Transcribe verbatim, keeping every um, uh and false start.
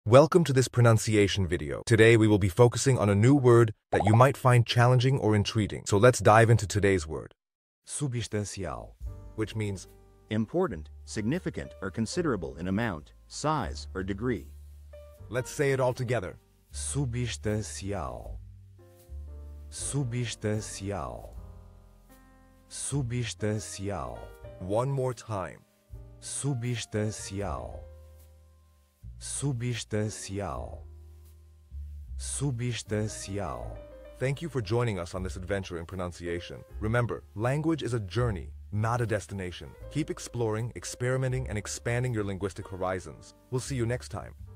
Welcome to this pronunciation video. Today we will be focusing on a new word that you might find challenging or intriguing. So let's dive into today's word, Substancial. which means Important, significant, or considerable in amount, size, or degree. let's say it all together. Substancial. Substancial. Substancial. One more time. Substancial. Substancial. Substancial. Thank you for joining us on this adventure in pronunciation. Remember, language is a journey, not a destination. Keep exploring, experimenting, and expanding your linguistic horizons. We'll see you next time.